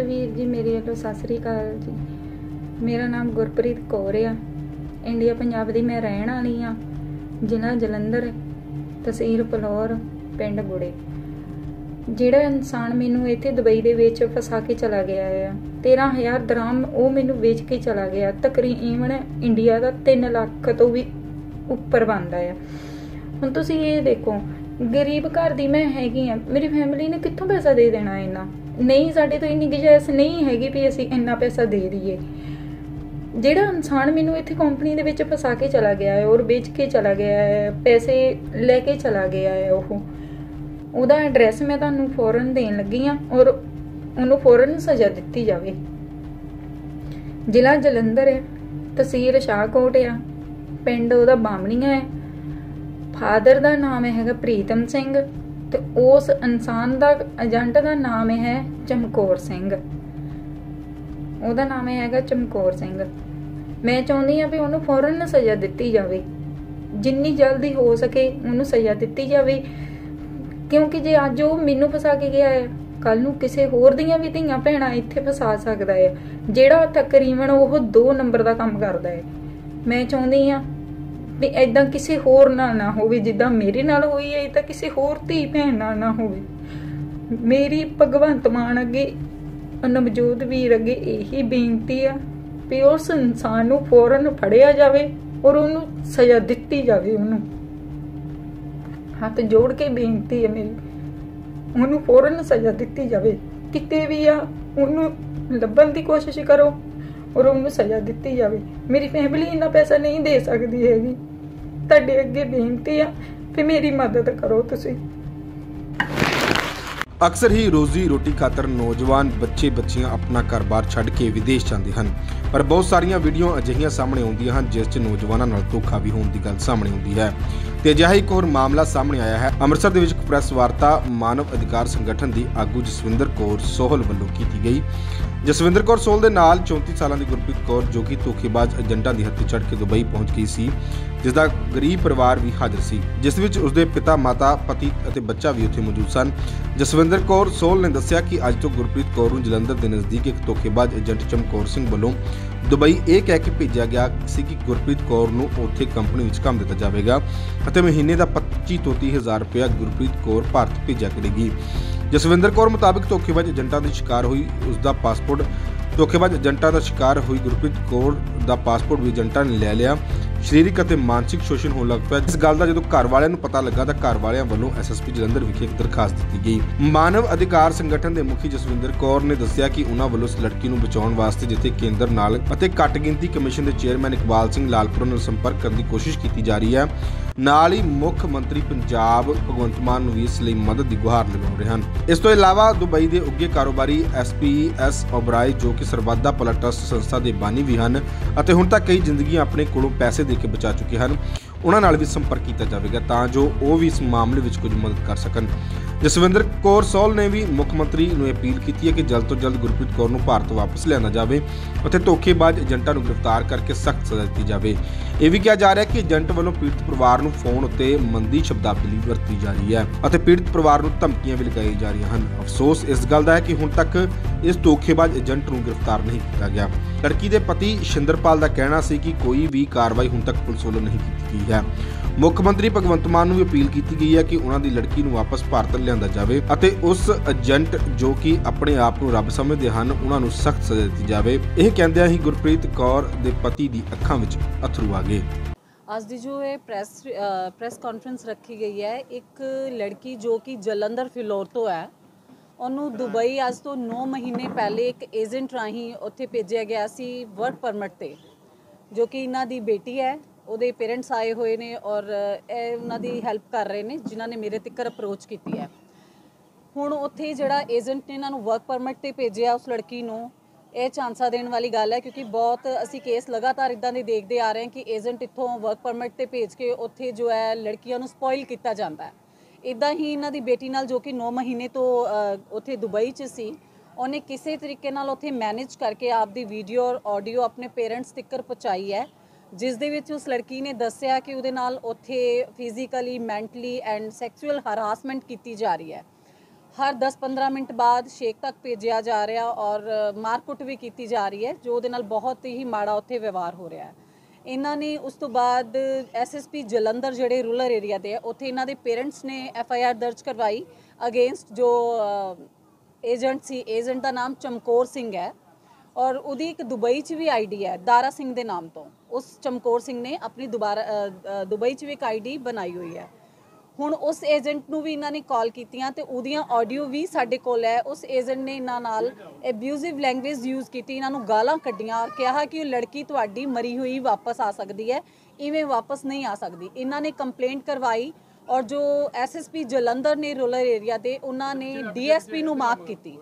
वीर जी मेरे वालों सत श्री अकाल जी। मेरा नाम गुरप्रीत कौर आ। इंडिया पंजाब दी मैं रहण वाली हाँ। जिला जलंधर, तहसील फलौर, पिंड गुड़े। जिहड़ा इंसान मैनू इत्थे दुबई दे विच फसा के चला गया है 13,000 दराम वो मैनू वेच के चला गया। तकरीबन इंडिया का 3 लाख तो भी उपर बनता है। हुण तुसीं ये देखो, गरीब घर दी मैं हैगी हाँ, मेरी फैमिली ने कित्थों पैसा दे देना इन्ना? नहीं, साडे तो इन्नी गुंजाइश नहीं हैगी भी असीं इन्ना पैसा दे दईए। जिहड़ा इंसान मैनू इत्थे कंपनी दे विच फसा के चला गया है और बेच के चला गया है, पैसे लैके चला गया है, ਉਹਦਾ एड्रैस मैं तुहानूं फौरन देन लगी हाँ और ਉਹਨੂੰ फौरन सज़ा दित्ती जावे। जिला जलंधर है, तहसील शाहकोट आ, पिंड ਉਹਦਾ ਬਾਮਣੀਆਂ है। फादर का नाम है प्रीतम सिंह ते उस इंसान का एजेंट का नाम है चमकौर सिंह। ਉਹਦਾ नाम है चमकौर सिंह। मैं चाਹੁੰਦੀ ਹਾਂ भी ਉਹਨੂੰ फौरन सज़ा दित्ती जावे, जिन्नी जल्दी हो सके ਉਹਨੂੰ सज़ा दित्ती जावे। क्योंकि जे अज वो मैनू फसा के गया है, कल नूं किसी होर दियां भी धीआं भैणां इत्थे फसा सकदा है, जिहड़ा तकरीबन वो 2 नंबर का काम करदा है। मैं चाहुंदी हाँ भी इदां किसी होर नाल ना होवे, जिद्दां मेरे नाल होई है तां किसी होर धी भैण नाल ना होवे। मेरी भगवंत मान अगे, नवजोत वीर अगे यही बेनती है भी उस इंसान नूं फौरन फड़िया जावे और उहनूं सज़ा दित्ती जावे। उहनूं हाथ जोड़ के बेनती है मेरी, उन्होंने फौरन सज़ा दित्ती जावे। किते भी आ उन्होंने लभन की कोशिश करो और उन्होंने सज़ा दित्ती जावे। मेरी फैमिली इन्ना पैसा नहीं दे सकती हैगी। तुहाडे अगे बेनती है कि मेरी मदद करो तुसीं। अक्सर ही रोजी रोटी खातर नौजवान बच्चे बच्चियां अपना घर-बार छड्ड के विदेश जाते हैं, पर बहुत सारिया वीडियो अजिहियां सामने आउंदियां हैं जिस च नौजवानों नाल धोखा भी होने की गल सामने आउंदी है। ते अजिहा एक होर मामला सामने आया है। अमृतसर दे विच एक प्रैस वार्ता मानव अधिकार संगठन की आगू जसविंदर कौर सोहल वल्लों की गई। जसविंदर कौर सोहल दे नाल 34 साल की गुरप्रीत कौर जो कि धोखेबाज एजेंटां दी हत्ती चढ़ के दुबई पहुंच गई सी, जिसका गरीब परिवार भी हाजिर सी, जिस विच उसके पिता, माता, पति और बच्चा भी उत्थे मौजूद सन। जसविंदर कौर सोहल ने दस्सिया कि अज तो गुरप्रीत कौर नूं जलंधर के नज़दीक एक धोखेबाज एजेंट चमकौर सिंह वल्लों दुबई यह कह के भेजा गया सी कि गुरप्रीत कौर नूं उत्थे कंपनी विच काम दिता जाएगा और महीने का 25 तो 30 हज़ार रुपया गुरप्रीत कौर भारत भेजा करेगी। जसविंदर कौर मुताबिक धोखेबाज एजेंटां दी शिकार हुई उसका पासपोर्ट धोखेबाज एजेंटां दा शिकार हुई गुरप्रीत कौर दा पासपोर्ट भी एजेंटां ने लै लिया। सरीरक और मानसिक शोषण होने लग पाया। इस गल का जो घर वालों को पता लगा तो घर वालों वालों SSP जलंधर विखे एक दरखास्त दी गई। मानव अधिकार संगठन के मुखी जसविंदर कौर ने दस्सिया कि उन्होंने वालों इस लड़की को बचाने वास्ते जिथे केंद्र नाल अते घट गिनती कमीशन के चेयरमैन इकबाल सिंह लालपुरा नाल संपर्क करने की कोशिश की जा रही है। नाल ही मुख मंत्री पंजाब भगवंत मान भी इस लई मदद की गुहार लगा रहे हैं। इस तो इलावा दुबई के उगे कारोबारी SPS ओबराय जो कि सरबत दा भला ट्रस्ट संस्था के बानी भी हैं और हुण तक कई जिंदगियां अपने कोलों पैसे दे के बचा चुके हैं, उन्हां नाल भी संपर्क किया जाएगा तां जो वो भी इस मामले में कुछ मदद कर सकन। जसविंदर कौर सोहल ने भी मुख मंत्री को अपील की है कि जल्द तो जल्द गुरप्रीत कौर को भारत वापस लिया जाए और धोखेबाज एजेंटां को गिरफ्तार करके सख्त सज़ा दी जाए। यह भी कहा जा रहा है कि एजेंट वालों पीड़ित परिवार को फोन उत्ते मंदी शब्दावली वरती जा रही है और पीड़ित परिवार को धमकियां भी लगाई जा रही हैं। अफसोस इस गल का है कि हुण तक इस धोखेबाज एजेंट को गिरफ्तार नहीं किया गया। लड़की के पति शिंदरपाल का कहना सी कि कोई भी कार्रवाई हुण तक पुलिस वालों नहीं की गई है। मुख मंत्री भगवंत मान भी अपील की गई है कि उन्होंने लड़की को वापस भारत लिया जाए और उस एजेंट जो कि अपने आप को रब समझते हैं उन्होंने सख्त सज़ा दी जाए। यह कहंदियां ही गुरप्रीत कौर के पति की अखां विच अथरू आ गए। आज की जो है प्रेस कॉन्फ्रेंस रखी गई है, एक लड़की जो कि जलंधर फिलौर तो है, उन्होंने दुबई आज तो 9 महीने पहले एक एजेंट राही उत्थे भेजा गया सी वर्क परमिट ते, जो कि इन्हां दी बेटी है, ਉਹਦੇ पेरेंट्स आए हुए ने और उन्हां दी हैल्प कर रहे हैं जिन्हां ने मेरे तक अप्रोच की है। हुण उत्थे जिहड़ा एजेंट ने इन्हां नूं वर्क परमिट ते भेजिया उस लड़की नूं, ਇਹ ਚਾਂਸਾ देने वाली गल है क्योंकि बहुत असी केस लगातार इदां दे देखते आ रहे हैं कि एजेंट इत्थों वर्क परमिट ते भेज के उत्थे जो है लड़कियां नूं स्पॉइल किया जाता है। इदां ही इन्हां दी बेटी नाल जो कि 9 महीने तो उत्थे दुबई च सी, उन्हें किसी तरीके नाल उत्थे मैनेज करके आपदी वीडियो और ऑडियो अपने पेरेंट्स तक पहुँचाई है, जिस दे विच उस लड़की ने दस्सिया कि उहदे नाल उत्थे physically, mentally and sexual harassment की जा रही है। हर 10-15 मिनट बाद शेख तक भेजिया जा रहा और मारकुट भी की जा रही है, जो ਉਹਦੇ ਨਾਲ बहुत ही माड़ा उत्थे व्यवहार हो रहा है। ਇਹਨਾਂ ਨੇ ਉਸ ਤੋਂ ਬਾਅਦ SSP ਜਲੰਧਰ ਜਿਹੜੇ ਰੂਰਲ ਏਰੀਆ ਦੇ ਆ ਉੱਥੇ ਇਹਨਾਂ ਦੇ ਪੇਰੈਂਟਸ ਨੇ FIR ਦਰਜ ਕਰਵਾਈ ਅਗੇਂਸਟ ਜੋ ਏਜੰਟ ਸੀ। ਏਜੰਟ ਦਾ ਨਾਮ ਚਮਕੌਰ ਸਿੰਘ ਹੈ ਔਰ ਉਹਦੀ ਇੱਕ ਦੁਬਈ 'ਚ ਵੀ ID ਹੈ ਦਾਰਾ ਸਿੰਘ ਦੇ ਨਾਮ ਤੋਂ। ਉਸ ਚਮਕੌਰ ਸਿੰਘ ਨੇ ਆਪਣੀ ਦੁਬਈ 'ਚ ਵੀ ਇੱਕ ID ਬਣਾਈ ਹੋਈ ਹੈ। ਹੁਣ ਉਸ ਏਜੰਟ ਨੂੰ ਵੀ ਇਹਨਾਂ ਨੇ ਕਾਲ ਕੀਤੀਆਂ ਤੇ ਉਹਦੀਆਂ ਆਡੀਓ ਵੀ ਸਾਡੇ ਕੋਲ ਹੈ। ਉਸ ਏਜੰਟ ਨੇ ਇਹਨਾਂ ਨਾਲ ਐਬਿਊਜ਼ਿਵ ਲੈਂਗੁਏਜ ਯੂਜ਼ ਕੀਤੀ, ਇਹਨਾਂ ਨੂੰ ਗਾਲਾਂ ਕੱਢੀਆਂ ਔਰ ਕਿਹਾ ਕਿ ਉਹ ਲੜਕੀ ਤੁਹਾਡੀ ਮਰੀ ਹੋਈ ਵਾਪਸ ਆ ਸਕਦੀ ਹੈ, ਇਵੇਂ ਵਾਪਸ ਨਹੀਂ ਆ ਸਕਦੀ। ਇਹਨਾਂ ਨੇ ਕੰਪਲੇਂਟ ਕਰਵਾਈ ਔਰ ਜੋ SSP ਜਲੰਧਰ ਨੇ ਰੂਰਲ ਏਰੀਆ ਦੇ ਉਹਨਾਂ ਨੇ DSP ਨੂੰ ਮਾਰਕ ਕੀਤੀ।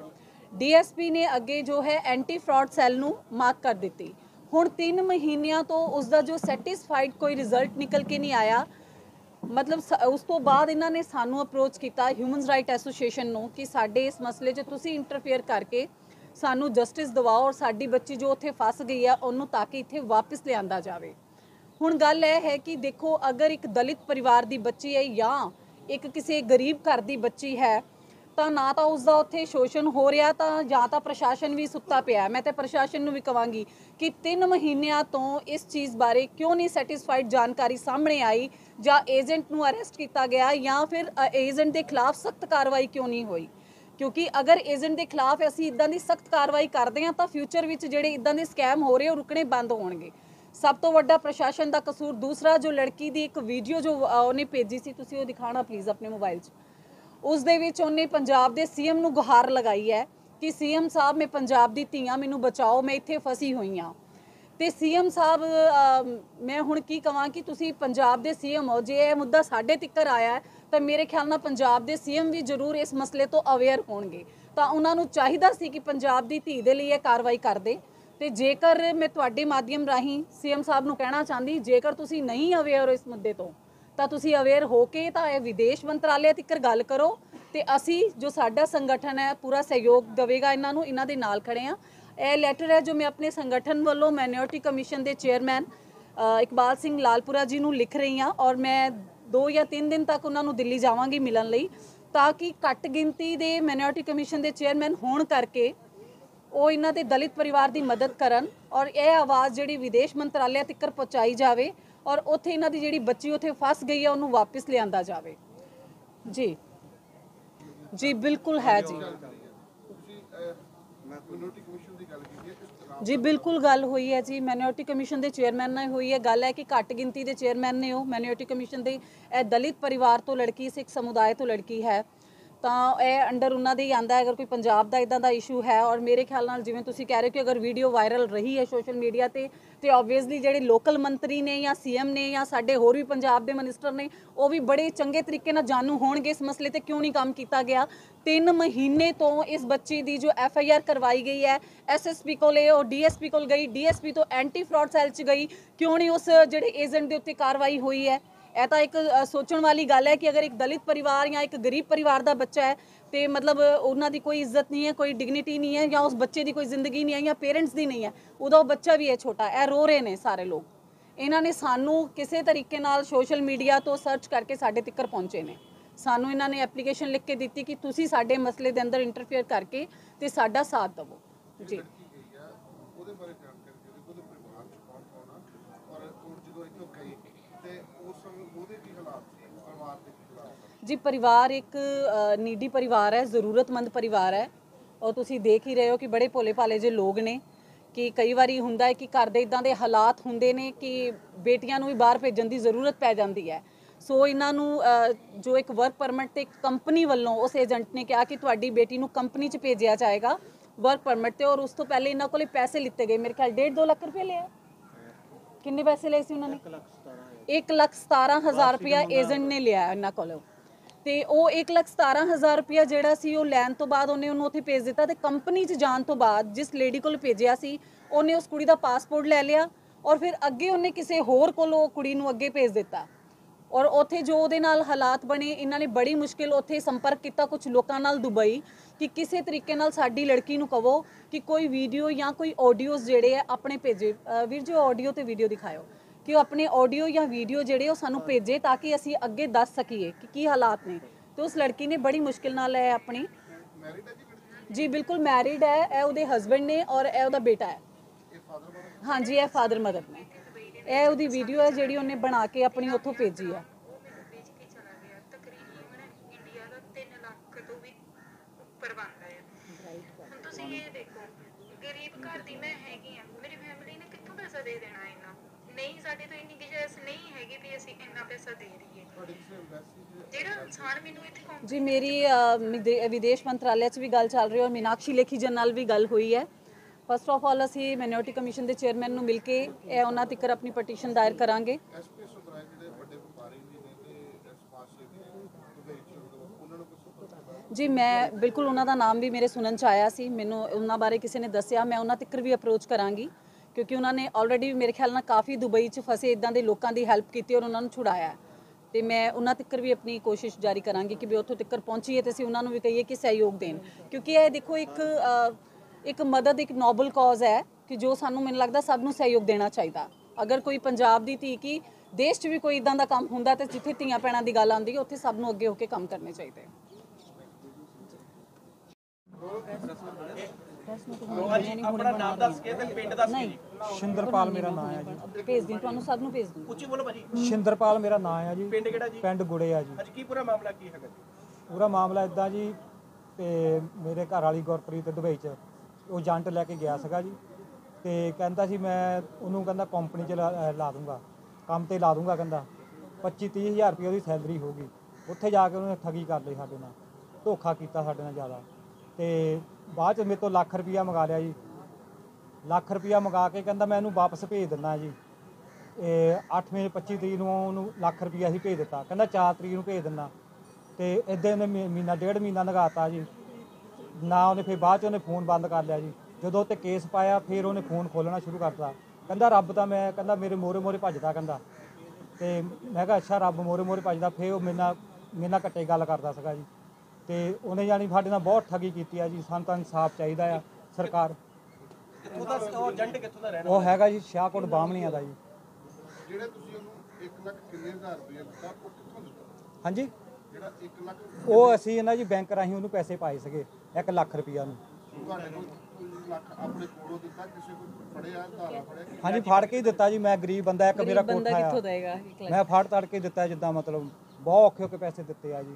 DSP ਨੇ ਅੱਗੇ ਜੋ ਹੈ ਐਂਟੀ ਫਰਾਡ ਸੈੱਲ ਨੂੰ ਮਾਰਕ ਕਰ ਦਿੱਤੀ। ਹੁਣ 3 ਮਹੀਨਿਆਂ ਤੋਂ ਉਸ ਦਾ ਜੋ ਸੈਟੀਸਫਾਈਡ ਕੋਈ ਰਿਜ਼ਲਟ ਨਿਕਲ ਕੇ ਨਹੀਂ ਆਇਆ। मतलब उस तो बाद इन्होंने सानू अप्रोच किया ह्यूमन राइट एसोसीएशन नूं कि साडे इस मसले 'च तुसीं इंटरफेयर करके सानू जस्टिस दिवाओ और साडी बच्ची जो उत्थे फस गई है उन्होंने ताकि इत्थे वापस लिआंदा जावे। हुण गल यह है कि देखो अगर एक दलित परिवार की बच्ची है या एक किसी गरीब घर की बच्ची है ਤਾਂ ਨਾ ਤਾਂ ਉਸ ਦਾ ਉੱਥੇ ਸ਼ੋਸ਼ਣ ਹੋ ਰਿਹਾ ਤਾਂ ਜਾਂ ਤਾਂ ਪ੍ਰਸ਼ਾਸਨ ਵੀ ਸੁੱਤਾ ਪਿਆ। ਮੈਂ ਤਾਂ ਪ੍ਰਸ਼ਾਸਨ ਨੂੰ ਵੀ ਕਹਾਂਗੀ ਕਿ 3 ਮਹੀਨਿਆਂ ਤੋਂ ਇਸ ਚੀਜ਼ ਬਾਰੇ ਕਿਉਂ ਨਹੀਂ ਸੈਟੀਸਫਾਈਡ ਜਾਣਕਾਰੀ ਸਾਹਮਣੇ ਆਈ ਜਾਂ ਏਜੰਟ ਨੂੰ ਅਰੈਸਟ ਕੀਤਾ ਗਿਆ ਜਾਂ ਫਿਰ ਏਜੰਟ ਦੇ ਖਿਲਾਫ ਸਖਤ ਕਾਰਵਾਈ ਕਿਉਂ ਨਹੀਂ ਹੋਈ। ਕਿਉਂਕਿ ਅਗਰ ਏਜੰਟ ਦੇ ਖਿਲਾਫ ਅਸੀਂ ਇਦਾਂ ਦੀ ਸਖਤ ਕਾਰਵਾਈ ਕਰਦੇ ਹਾਂ ਤਾਂ ਫਿਊਚਰ ਵਿੱਚ ਜਿਹੜੇ ਇਦਾਂ ਦੇ ਸਕੈਮ ਹੋ ਰਹੇ ਉਹ ਰੁਕਣੇ ਬੰਦ ਹੋਣਗੇ। ਸਭ ਤੋਂ ਵੱਡਾ ਪ੍ਰਸ਼ਾਸਨ ਦਾ ਕਸੂਰ। ਦੂਸਰਾ ਜੋ ਲੜਕੀ ਦੀ ਇੱਕ ਵੀਡੀਓ ਜੋ ਉਹਨੇ ਭੇਜੀ ਸੀ, ਤੁਸੀਂ ਉਹ ਦਿਖਾਣਾ ਪਲੀਜ਼ ਆਪਣੇ ਮੋਬਾਈਲ 'ਚ। ਉਸ ਦੇ ਵਿੱਚ ਉਹਨੇ ਪੰਜਾਬ ਦੇ CM ਨੂੰ ਗੁਹਾਰ ਲਗਾਈ ਹੈ ਕਿ CM ਸਾਹਿਬ ਮੈਂ ਪੰਜਾਬ ਦੀ ਧੀਆਂ ਮੈਨੂੰ ਬਚਾਓ, ਮੈਂ ਇੱਥੇ ਫਸੀ ਹੋਈ ਹਾਂ। ਤੇ CM ਸਾਹਿਬ ਮੈਂ ਹੁਣ ਕੀ ਕਹਾਂ ਕਿ ਤੁਸੀਂ ਪੰਜਾਬ ਦੇ CM ਹੋ, ਜੇ ਇਹ ਮੁੱਦਾ ਸਾਡੇ ਤੱਕ ਆਇਆ ਤਾਂ ਮੇਰੇ ਖਿਆਲ ਨਾਲ ਪੰਜਾਬ ਦੇ CM ਵੀ ਜ਼ਰੂਰ ਇਸ ਮਸਲੇ ਤੋਂ ਅਵੇਅਰ ਹੋਣਗੇ। ਤਾਂ ਉਹਨਾਂ ਨੂੰ ਚਾਹੀਦਾ ਸੀ ਕਿ ਪੰਜਾਬ ਦੀ ਧੀ ਦੇ ਲਈ ਇਹ ਕਾਰਵਾਈ ਕਰਦੇ। ਤੇ ਜੇਕਰ ਮੈਂ ਤੁਹਾਡੇ ਮਾਧਿਅਮ ਰਾਹੀਂ CM ਸਾਹਿਬ ਨੂੰ ਕਹਿਣਾ ਚਾਹੁੰਦੀ, ਜੇਕਰ ਤੁਸੀਂ ਨਹੀਂ ਅਵੇਅਰ ਹੋ ਇਸ ਮੁੱਦੇ ਤੋਂ ਤਾਂ ਤੁਸੀਂ ਅਵੇਅਰ ਹੋ ਕੇ ਤਾਂ ਇਹ ਵਿਦੇਸ਼ ਮੰਤਰਾਲੇ ਤੱਕ ਗੱਲ ਕਰੋ ਤੇ ਅਸੀਂ ਜੋ ਸਾਡਾ ਸੰਗਠਨ ਹੈ ਪੂਰਾ ਸਹਿਯੋਗ ਦੇਵੇਗਾ ਇਹਨਾਂ ਨੂੰ, ਇਹਨਾਂ ਦੇ ਨਾਲ ਖੜੇ ਆ। ਇਹ ਲੈਟਰ ਹੈ ਜੋ ਮੈਂ ਆਪਣੇ ਸੰਗਠਨ ਵੱਲੋਂ ਮਾਈਨੋਰਿਟੀ ਕਮਿਸ਼ਨ ਦੇ ਚੇਅਰਮੈਨ ਇਕਬਾਲ ਸਿੰਘ ਲਾਲਪੁਰਾ ਜੀ ਨੂੰ ਲਿਖ ਰਹੀ ਹਾਂ ਔਰ ਮੈਂ 2 ਜਾਂ 3 ਦਿਨ ਤੱਕ ਉਹਨਾਂ ਨੂੰ ਦਿੱਲੀ ਜਾਵਾਂਗੀ ਮਿਲਣ ਲਈ ਤਾਂ ਕਿ ਘੱਟ ਗਿਣਤੀ ਦੇ ਮਾਈਨੋਰਿਟੀ ਕਮਿਸ਼ਨ ਦੇ ਚੇਅਰਮੈਨ ਹੋਣ ਕਰਕੇ ਉਹ ਇਹਨਾਂ ਦੇ ਦਲਿਤ ਪਰਿਵਾਰ ਦੀ ਮਦਦ ਕਰਨ ਔਰ ਇਹ ਆਵਾਜ਼ ਜਿਹੜੀ ਵਿਦੇਸ਼ ਮੰਤਰਾਲੇ ਤੱਕ ਪਹੁੰਚਾਈ ਜਾਵੇ ਔਰ ਉੱਥੇ ਇਹਨਾਂ ਦੀ ਜਿਹੜੀ ਬੱਚੀ ਉੱਥੇ ਫਸ ਗਈ ਹੈ ਉਹਨੂੰ ਵਾਪਸ ਲਿਆਂਦਾ ਜਾਵੇ। ਜੀ ਜੀ ਬਿਲਕੁਲ ਹੈ ਜੀ। ਜੀ ਬਿਲਕੁਲ ਗੱਲ ਹੋਈ ਹੈ ਜੀ, ਮਾਈਨੋਰਿਟੀ ਕਮਿਸ਼ਨ ਦੇ ਚੇਅਰਮੈਨ ਨਾਲ ਹੋਈ ਹੈ। ਗੱਲ ਹੈ ਕਿ ਘੱਟ ਗਿਣਤੀ ਦੇ ਚੇਅਰਮੈਨ ਨੇ ਉਹ ਮਾਈਨੋਰਿਟੀ ਕਮਿਸ਼ਨ ਦੇ। ਇਹ ਦਲਿਤ ਪਰਿਵਾਰ ਤੋਂ ਲੜਕੀ, ਸਿੱਖ ਸਮੁਦਾਇ ਤੋਂ ਲੜਕੀ ਹੈ ਤਾਂ ਇਹ ਅੰਡਰ ਉਹਨਾਂ ਦੇ ਹੀ ਆਂਦਾ। ਅਗਰ ਕੋਈ ਪੰਜਾਬ ਦਾ ਇਦਾਂ ਦਾ ਇਸ਼ੂ ਹੈ ਔਰ ਮੇਰੇ ਖਿਆਲ ਨਾਲ ਜਿਵੇਂ ਤੁਸੀਂ ਕਹਿ ਰਹੇ ਹੋ ਕਿ ਅਗਰ ਵੀਡੀਓ ਵਾਇਰਲ ਰਹੀ ਹੈ ਸੋਸ਼ਲ ਮੀਡੀਆ ਤੇ ਆਬਵੀਅਸਲੀ ਜਿਹੜੇ ਲੋਕਲ ਮੰਤਰੀ ਨੇ ਜਾਂ CM ਨੇ ਜਾਂ ਸਾਡੇ ਹੋਰ ਵੀ ਪੰਜਾਬ ਦੇ ਮਿਨਿਸਟਰ ਨੇ ਉਹ ਵੀ ਬੜੇ ਚੰਗੇ ਤਰੀਕੇ ਨਾਲ ਜਾਣੂ ਹੋਣਗੇ ਇਸ ਮਸਲੇ ਤੇ ਕਿਉਂ ਨਹੀਂ ਕੰਮ ਕੀਤਾ ਗਿਆ। 3 ਮਹੀਨੇ ਤੋਂ ਇਸ ਬੱਚੀ ਦੀ ਜੋ FIR ਕਰਵਾਈ ਗਈ ਹੈ SSP ਕੋਲੇ ਉਹ DSP ਕੋਲ ਗਈ, DSP ਤੋਂ ਐਂਟੀ ਫਰਾਡ ਸੈੱਲ 'ਚ ਗਈ, ਕਿਉਂ ਨਹੀਂ ਉਸ ਜਿਹੜੇ ਏਜੰਟ ਦੇ ਉੱਤੇ ਕਾਰਵਾਈ ਹੋਈ ਹੈ। ਇਹ ਤਾਂ ਇੱਕ ਸੋਚਣ ਵਾਲੀ ਗੱਲ ਹੈ ਕਿ ਅਗਰ ਇੱਕ ਦਲਿਤ ਪਰਿਵਾਰ ਜਾਂ ਇੱਕ ਗਰੀਬ ਪਰਿਵਾਰ ਦਾ ਬੱਚਾ ਹੈ ਤੇ ਮਤਲਬ ਉਹਨਾਂ ਦੀ ਕੋਈ ਇੱਜ਼ਤ ਨਹੀਂ ਹੈ, ਕੋਈ ਡਿਗਨਿਟੀ ਨਹੀਂ ਹੈ ਜਾਂ ਉਸ ਬੱਚੇ ਦੀ ਕੋਈ ਜ਼ਿੰਦਗੀ ਨਹੀਂ ਹੈ ਜਾਂ ਪੇਰੈਂਟਸ ਦੀ ਨਹੀਂ ਹੈ, ਉਹਦਾ ਉਹ ਬੱਚਾ ਵੀ ਹੈ ਛੋਟਾ। ਇਹ ਰੋ ਰਹੇ ਨੇ ਸਾਰੇ ਲੋਕ। ਇਹਨਾਂ ਨੇ ਸਾਨੂੰ ਕਿਸੇ ਤਰੀਕੇ ਨਾਲ ਸੋਸ਼ਲ ਮੀਡੀਆ ਤੋਂ ਸਰਚ ਕਰਕੇ ਸਾਡੇ ਤੱਕ ਪਹੁੰਚੇ ਨੇ। ਸਾਨੂੰ ਇਹਨਾਂ ਨੇ ਐਪਲੀਕੇਸ਼ਨ ਲਿਖ ਕੇ ਦਿੱਤੀ ਕਿ ਤੁਸੀਂ ਸਾਡੇ ਮਸਲੇ ਦੇ ਅੰਦਰ ਇੰਟਰਫੇਅਰ ਕਰਕੇ ਤੇ ਸਾਡਾ ਸਾਥ ਦਿਵੋ। ਜੀ जी परिवार एक नीडी परिवार है, ज़रूरतमंद परिवार है और तुसी देख ही रहे हो कि बड़े भोले भाले जे लोग ने कि कई बारी हुंदा है कि घर दे इदां दे हालात हुंदे ने कि बेटियां नूं भी बाहर भेजण दी ज़रूरत पै जांदी है। सो इन्हां नूं जो एक वर्क परमिट ते कंपनी वल्लों उस एजेंट ने कहा कि तुहाडी बेटी नूं कंपनी च भेजिया जाएगा वर्क परमिट ते और उस तो पहले इन्हां कोले पैसे लिते गए। मेरे ख्याल 1.5-2 लाख रुपये लिया। किन्ने पैसे लए सी उन्होंने? 1,17,000 रुपया एजेंट ने लिया इन्हां कोलों ਤੇ ਉਹ 1,17,000 ਰੁਪਇਆ ਜਿਹੜਾ ਸੀ ਉਹ ਲੈਣ ਤੋਂ ਬਾਅਦ ਉਹਨੇ ਉਹਨੂੰ ਉੱਥੇ ਭੇਜ ਦਿੱਤਾ ਤੇ ਕੰਪਨੀ 'ਚ ਜਾਣ ਤੋਂ ਬਾਅਦ ਜਿਸ ਲੇਡੀ ਕੋਲ ਭੇਜਿਆ ਸੀ ਉਹਨੇ ਉਸ ਕੁੜੀ ਦਾ ਪਾਸਪੋਰਟ ਲੈ ਲਿਆ ਔਰ ਫਿਰ ਅੱਗੇ ਉਹਨੇ ਕਿਸੇ ਹੋਰ ਕੋਲ ਉਹ ਕੁੜੀ ਨੂੰ ਅੱਗੇ ਭੇਜ ਦਿੱਤਾ ਔਰ ਉੱਥੇ ਜੋ ਉਹਦੇ ਨਾਲ ਹਾਲਾਤ ਬਣੇ ਇਹਨਾਂ ਨੇ ਬੜੀ ਮੁਸ਼ਕਿਲ ਉੱਥੇ ਸੰਪਰਕ ਕੀਤਾ ਕੁਝ ਲੋਕਾਂ ਨਾਲ ਦੁਬਈ ਕਿ ਕਿਸੇ ਤਰੀਕੇ ਨਾਲ ਸਾਡੀ ਲੜਕੀ ਨੂੰ ਕਹੋ ਕਿ ਕੋਈ ਵੀਡੀਓ ਜਾਂ ਕੋਈ ਆਡੀਓਜ਼ ਜਿਹੜੇ ਆ ਆਪਣੇ ਭੇਜੇ। ਵੀਰ ਜੀ ਆਡੀਓ ਤੇ ਵੀਡੀਓ ਦਿਖਾਓ कि अपने ऑडियो या वीडियो ਜਿਹੜੇ ਉਹ ਸਾਨੂੰ ਭੇਜੇ ਤਾਂ ਕਿ ਅਸੀਂ ਅੱਗੇ ਦੱਸ ਸਕੀਏ ਕਿ ਕੀ ਹਾਲਾਤ ਨੇ। ਤੇ ਉਸ ਲੜਕੀ ਨੇ ਬੜੀ ਮੁਸ਼ਕਿਲ ਨਾਲ ਆਪਣੀ जी बिल्कुल मैरिड है, ਇਹ ਉਹਦੇ ਹਸਬੰਡ ਨੇ ਔਰ ਇਹ ਉਹਦਾ ਬੇਟਾ ਹੈ। ਹਾਂਜੀ ਇਹ ਫਾਦਰ ਮਦਰ ਨੇ। ਇਹ ਉਹਦੀ ਵੀਡੀਓ ਹੈ ਜਿਹੜੀ ਉਹਨੇ ਬਣਾ ਕੇ ਆਪਣੀ ਉੱਥੋਂ ਭੇਜੀ ਹੈ। ਤੁਸੀਂ ਇਹ ਦੇਖੋ ਗਰੀਬ ਘਰ ਦੀ ਮੈਂ ਹੈਗੀ ਆ, ਮੇਰੀ ਫੈਮਿਲੀ ਨੇ ਕਿੱਥੋਂ ਪੈਸਾ ਦੇ ਦੇਣਾ ਇਹਨਾਂ ਨਹੀਂ, ਸਾਡੇ ਤੋਂ ਇੰਨੀ ਗੁੰਜਾਇਸ਼ ਨਹੀਂ ਹੈਗੀ ਵੀ ਅਸੀਂ ਇੰਨਾ ਪੈਸਾ ਦੇ ਦਈਏ। ਜਿਹੜਾ ਇਨਸਾਨ ਮੈਨੂੰ ਇੱਥੇ ਜੀ ਮੇਰੀ ਵਿਦੇਸ਼ ਮੰਤਰਾਲੇ 'ਚ ਵੀ ਗੱਲ ਚੱਲ ਰਹੀ ਹੈ ਔਰ ਮੀਨਾਕਸ਼ੀ ਲੇਖੀ ਜੀ ਨਾਲ ਵੀ ਗੱਲ ਹੋਈ ਹੈ। ਫਸਟ ਆਫ ਆਲ ਅਸੀਂ ਮਾਈਨੋਰਿਟੀ ਕਮਿਸ਼ਨ ਦੇ ਚੇਅਰਮੈਨ ਨੂੰ ਮਿਲ ਕੇ ਇਹ ਉਹਨਾਂ ਤੱਕ ਆਪਣੀ ਪਟੀਸ਼ਨ ਦਾਇਰ ਕਰਾਂਗੇ। ਜੀ ਮੈਂ ਬਿਲਕੁਲ ਉਹਨਾਂ ਦਾ ਨਾਮ ਵੀ ਮੇਰੇ ਸੁਣਨ 'ਚ ਆਇਆ ਸੀ, ਮੈਨੂੰ ਉਹਨਾਂ ਬਾਰੇ ਕਿਸੇ ਨੇ ਦੱਸਿਆ, ਮੈਂ ਉਹਨਾਂ ਤੱਕ ਵੀ ਅਪਰੋਚ ਕਰਾਂਗੀ ਕਿਉਂਕਿ ਉਹਨਾਂ ਨੇ ਆਲਰੇਡੀ ਮੇਰੇ ਖਿਆਲ ਨਾਲ ਕਾਫੀ ਦੁਬਈ 'ਚ ਫਸੇ ਇਦਾਂ ਦੇ ਲੋਕਾਂ ਦੀ ਹੈਲਪ ਕੀਤੀ ਔਰ ਉਹਨਾਂ ਨੂੰ ਛੁਡਾਇਆ ਤੇ ਮੈਂ ਉਹਨਾਂ ਤੱਕ ਵੀ ਆਪਣੀ ਕੋਸ਼ਿਸ਼ ਜਾਰੀ ਕਰਾਂਗੀ ਕਿ ਵੀ ਉੱਥੋਂ ਤੱਕ ਪਹੁੰਚੀਏ ਤੇ ਅਸੀਂ ਉਹਨਾਂ ਨੂੰ ਵੀ ਕਹੀਏ ਕਿ ਸਹਿਯੋਗ ਦੇਣ ਕਿਉਂਕਿ ਇਹ ਦੇਖੋ ਇੱਕ ਮਦਦ ਇੱਕ ਨੋਬਲ ਕਾਜ਼ ਹੈ ਕਿ ਜੋ ਸਾਨੂੰ ਮੈਨੂੰ ਲੱਗਦਾ ਸਭ ਨੂੰ ਸਹਿਯੋਗ ਦੇਣਾ ਚਾਹੀਦਾ। ਅਗਰ ਕੋਈ ਪੰਜਾਬ ਦੀ ਧੀ ਕੀ ਦੇਸ਼ 'ਚ ਵੀ ਕੋਈ ਇਦਾਂ ਦਾ ਕੰਮ ਹੁੰਦਾ ਤੇ ਜਿੱਥੇ ਧੀਆਂ ਭੈਣਾਂ ਦੀ ਗੱਲ ਆਉਂਦੀ ਹੈ ਉੱਥੇ ਸਭ ਨੂੰ ਅੱਗੇ ਹੋ ਕੇ ਕੰਮ ਕਰਨੇ ਚਾਹੀਦੇ। ਆਪਣਾ ਨਾਮ ਦੱਸ ਕੇ ਤੇ ਪਿੰਡ ਦੱਸ ਕੇ। ਸ਼ਿੰਦਰਪਾਲ ਮੇਰਾ ਨਾਮ ਹੈ ਜੀ। ਭੇਜ ਦਿਨ ਤੁਹਾਨੂੰ ਸਭ ਨੂੰ ਭੇਜ ਦੂੰ। ਉੱਚੀ ਬੋਲੋ ਭਾਜੀ। ਸ਼ਿੰਦਰਪਾਲ ਮੇਰਾ ਨਾਮ ਹੈ ਜੀ। ਪਿੰਡ ਕਿਹੜਾ ਜੀ? ਪਿੰਡ ਗੁੜੇ ਆ ਜੀ। ਅੱਜ ਕੀ ਪੂਰਾ ਮਾਮਲਾ ਕੀ ਹੈਗਾ ਜੀ? ਪੂਰਾ ਮਾਮਲਾ ਇਦਾਂ ਜੀ ਤੇ ਮੇਰੇ ਘਰ ਵਾਲੀ ਗੁਰਪ੍ਰੀਤ ਦੁਬਈ 'ਚ ਉਹ ਏਜੰਟ ਲੈ ਕੇ ਗਿਆ ਸੀਗਾ ਜੀ ਤੇ ਕਹਿੰਦਾ ਸੀ ਮੈਂ ਉਹਨੂੰ ਕਹਿੰਦਾ ਕੰਪਨੀ 'ਚ ਲਾ ਦੂੰਗਾ, ਕੰਮ ਤੇ ਲਾ ਦੂੰਗਾ, ਕਹਿੰਦਾ 25-30 ਹਜ਼ਾਰ ਰੁਪਏ ਉਹਦੀ ਸੈਲਰੀ ਹੋਊਗੀ। ਉੱਥੇ ਜਾ ਕੇ ਉਹਨੇ ਠੱਗੀ ਕਰ ਲਈ, ਸਾਡੇ ਨਾਲ ਧੋਖਾ ਕੀਤਾ ਸਾਡੇ ਨਾਲ ਜ਼ਿਆਦਾ ਤੇ ਬਾਅਦ 'ਚ ਮੇਰੇ ਤੋਂ ਲੱਖ ਰੁਪਈਆ ਮੰਗਾ ਲਿਆ ਜੀ। ਲੱਖ ਰੁਪਈਆ ਮੰਗਾ ਕੇ ਕਹਿੰਦਾ ਮੈਂ ਇਹਨੂੰ ਵਾਪਸ ਭੇਜ ਦਿੰਦਾ ਜੀ। 8ਵੇਂ 25 ਤਰੀਕ ਨੂੰ ਉਹਨੂੰ ਲੱਖ ਰੁਪਈਆ ਅਸੀਂ ਭੇਜ ਦਿੱਤਾ, ਕਹਿੰਦਾ 4 ਤਰੀਕ ਨੂੰ ਭੇਜ ਦਿੰਦਾ ਤੇ ਇੱਦਾਂ ਉਹਨੇ ਮਹੀਨਾ ਡੇਢ ਮਹੀਨਾ ਲਗਾਤਾ ਜੀ ਨਾ। ਉਹਨੇ ਫਿਰ ਬਾਅਦ 'ਚ ਉਹਨੇ ਫੋਨ ਬੰਦ ਕਰ ਲਿਆ ਜੀ। ਜਦੋਂ ਉੱਤੇ ਕੇਸ ਪਾਇਆ ਫਿਰ ਉਹਨੇ ਫੋਨ ਖੋਲ੍ਹਣਾ ਸ਼ੁਰੂ ਕਰਤਾ। ਕਹਿੰਦਾ ਰੱਬ ਤਾਂ ਮੈਂ ਕਹਿੰਦਾ ਮੇਰੇ ਮੋਰੇ ਭੱਜਦਾ ਕਹਿੰਦਾ ਤੇ ਮੈਂ ਕਿਹਾ ਅੱਛਾ ਰੱਬ ਮੋਰੇ ਭੱਜਦਾ। ਫਿਰ ਉਹ ਮੇਰੇ ਨਾਲ ਘੱਟੇ ਗੱਲ ਕਰਦਾ ਸੀਗਾ ਜੀ ਤੇ ਉਹਨੇ ਜਾਣੀ ਸਾਡੇ ਨਾਲ ਬਹੁਤ ਠੱਗੀ ਕੀਤੀ ਆ ਜੀ। ਸਾਨੂੰ ਤਾਂ ਇਨਸਾਫ ਚਾਹੀਦਾ ਆ। ਸਰਕਾਰ ਉਹ ਏਜੰਟ ਕਿੱਥੋਂ ਦਾ ਰਹਿਣਾ? ਉਹ ਹੈਗਾ ਜੀ ਸ਼ਾਹਕੋਟ ਬਾਹਮਣੀਆਂ ਦਾ ਜੀ। ਜਿਹੜਾ ਤੁਸੀਂ ਉਹਨੂੰ 1,00,000 ਰੁਪਏ ਦਿੱਤਾ ਉਹ ਕਿੱਥੋਂ ਦਿੱਤਾ? ਹਾਂਜੀ ਜਿਹੜਾ 1 ਲੱਖ ਉਹ ਅਸੀਂ ਇਹਨਾਂ ਜੀ ਬੈਂਕ ਰਾਹੀਂ ਉਹਨੂੰ ਪੈਸੇ ਪਾਏ ਸੀਗੇ 1 ਲੱਖ ਰੁਪਈਆ ਨੂੰ। ਤੁਹਾਡੇ ਕੋਲ 1 ਲੱਖ ਆਪਣੇ ਕੋਲੋਂ ਦਿੱਤਾ, ਕਿਸੇ ਕੋਲ ਫੜਿਆ ਧਾਰਾ ਫੜਿਆ? ਹਾਂਜੀ ਫੜ ਕੇ ਹੀ ਦਿੱਤਾ ਜੀ। ਮੈਂ ਗਰੀਬ ਬੰਦਾ, ਇੱਕ ਮੇਰਾ ਕੋਠਾ ਆ, ਕਿੱਥੋਂ ਦੇਗਾ? ਮੈਂ ਫੜ ਤੜ ਕੇ ਦਿੱਤਾ ਜਿੱਦਾਂ ਮਤਲਬ ਬਹੁਤ ਔਖੇ ਹੋ ਕੇ ਪੈਸੇ ਦਿੱਤੇ ਆ ਜੀ।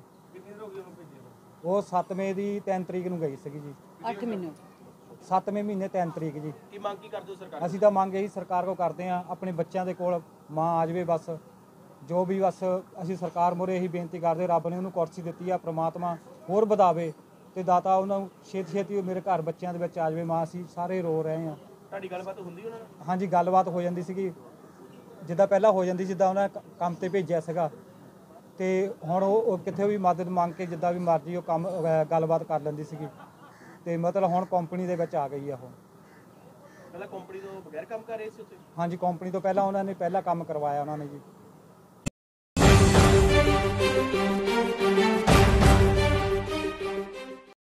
ਉਹ 7ਵੇਂ ਦੀ 3 ਤਰੀਕ ਨੂੰ ਗਈ ਸੀਗੀ ਜੀ। 8 ਮਹੀਨੇ 7ਵੇਂ ਮਹੀਨੇ 3 ਤਰੀਕ ਜੀ। ਕੀ ਮੰਗ ਕੀ ਕਰਦੇ ਹੋ ਸਰਕਾਰ? ਅਸੀਂ ਤਾਂ ਮੰਗ ਇਹੀ ਸਰਕਾਰ ਕੋਲ ਕਰਦੇ ਆ ਆਪਣੇ ਬੱਚਿਆਂ ਦੇ ਕੋਲ ਮਾਂ ਆ ਜਾਵੇ ਬਸ। ਜੋ ਵੀ ਬਸ ਅਸੀਂ ਸਰਕਾਰ ਮੂਹਰੇ ਇਹੀ ਬੇਨਤੀ ਕਰਦੇ, ਰੱਬ ਨੇ ਉਹਨੂੰ ਕੁਰਸੀ ਦਿੱਤੀ ਆ, ਪ੍ਰਮਾਤਮਾ ਹੋਰ ਵਧਾਵੇ ਤੇ ਦਾਤਾ ਉਹਨਾਂ ਨੂੰ ਛੇਤੀ ਮੇਰੇ ਘਰ ਬੱਚਿਆਂ ਦੇ ਵਿੱਚ ਆ ਜਾਵੇ। ਮਾਂ ਅਸੀਂ ਸਾਰੇ ਰੋ ਰਹੇ ਆ। ਤੁਹਾਡੀ ਗੱਲਬਾਤ ਹੁੰਦੀ ਉਹਨਾਂ ਨਾਲ? ਹਾਂਜੀ ਗੱਲਬਾਤ ਹੋ ਜਾਂਦੀ ਸੀਗੀ ਜਿੱਦਾਂ ਪਹਿਲਾਂ ਹੋ ਜਾਂਦੀ, ਜਿੱਦਾਂ ਉਹਨਾਂ ਕੰਮ ਤੇ ਭੇਜਿਆ ਸੀਗਾ ਤੇ ਹੁਣ ਉਹ ਕਿੱਥੇ ਵੀ ਮਦਦ ਮੰਗ ਕੇ ਜਿੱਦਾਂ ਵੀ ਮਰਜ਼ੀ ਉਹ ਕੰਮ ਗੱਲਬਾਤ ਕਰ ਲੈਂਦੀ ਸੀਗੀ ਤੇ ਮਤਲਬ ਹੁਣ ਕੰਪਨੀ ਦੇ ਵਿੱਚ ਆ ਗਈ ਆ ਉਹ। ਪਹਿਲਾਂ ਕੰਪਨੀ ਤੋਂ ਬਗੈਰ ਕੰਮ ਕਰ ਰਹੇ ਸੀ ਉੱਥੇ? ਹਾਂਜੀ ਕੰਪਨੀ ਤੋਂ ਪਹਿਲਾਂ ਉਹਨਾਂ ਨੇ ਪਹਿਲਾ ਕੰਮ ਕਰਵਾਇਆ ਉਹਨਾਂ ਨੇ ਜੀ।